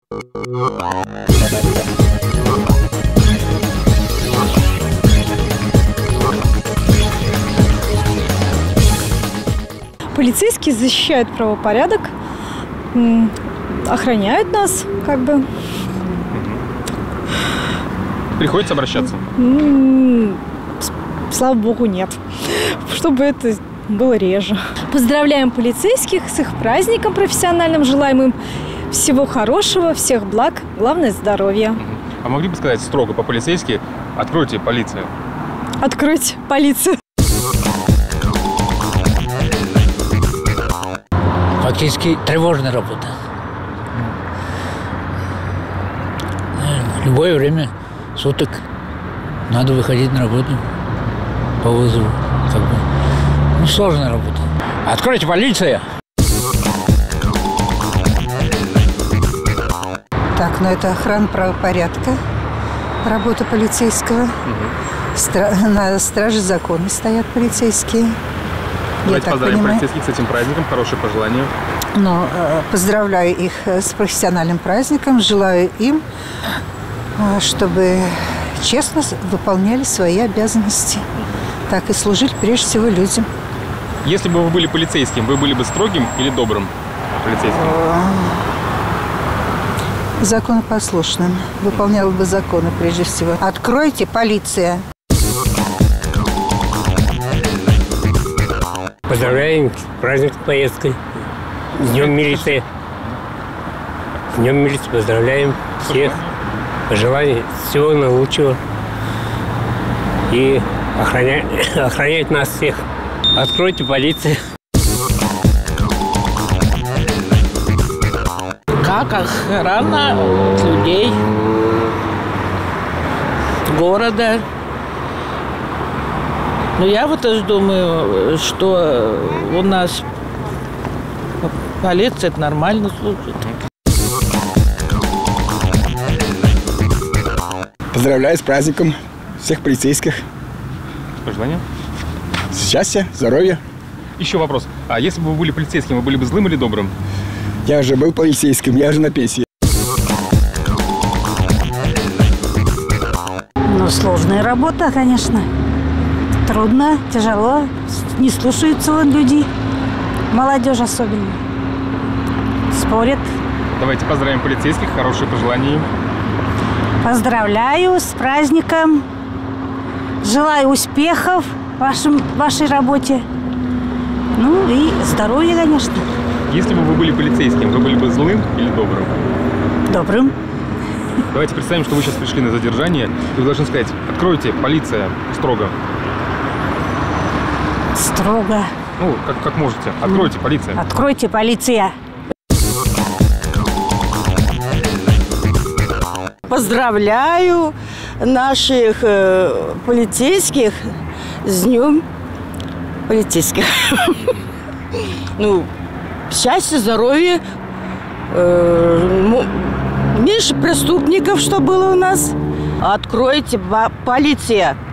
Полицейские защищают правопорядок, охраняют нас, как бы. Приходится обращаться? Слава богу, нет. Чтобы это было реже. Поздравляем полицейских с их праздником профессиональным. Желаем им всего хорошего, всех благ, главное здоровья. А могли бы сказать строго по-полицейски: откройте полицию? Откройте полицию. Фактически тревожная работа. В любое время суток надо выходить на работу по вызову. Как бы. Ну, сложная работа. Откройте полицию! Так, ну это охрана правопорядка, работа полицейского. На страже закона стоят полицейские. Давайте поздравим полицейских с этим праздником, хорошие пожелания. Ну, поздравляю их с профессиональным праздником, желаю им, чтобы честно выполняли свои обязанности, так и служили прежде всего людям. Если бы вы были полицейским, вы были бы строгим или добрым полицейским? Законопослушным. Выполняла бы законы прежде всего. Откройте, полиция! Поздравляем с праздником поездкой. С Днем милиции. С Днем милиции поздравляем всех. Пожеланий всего наилучшего. И охранять нас всех. Откройте полицию. Как охрана людей, города. Но я вот тоже думаю, что у нас полиция это нормально служит. Поздравляю с праздником всех полицейских. Пожелания? Счастья, здоровья. Еще вопрос. А если бы вы были полицейским, вы были бы злым или добрым? Я уже был полицейским, я уже на пенсии. Ну, сложная работа, конечно. Трудно, тяжело. Не слушаются люди. Молодежь особенно. Спорят. Давайте поздравим полицейских, хорошие пожелания. Поздравляю с праздником. Желаю успехов в вашей работе. Ну и здоровья, конечно. Если бы вы были полицейским, вы были бы злым или добрым? Добрым. Давайте представим, что вы сейчас пришли на задержание, и вы должны сказать: откройте, полиция, строго. Строго. Ну, как можете. Откройте, полиция. Откройте, полиция. Поздравляю наших полицейских с Днем полицейских. Ну, счастья, здоровья, меньше преступников, что было у нас. Откройте, полиция.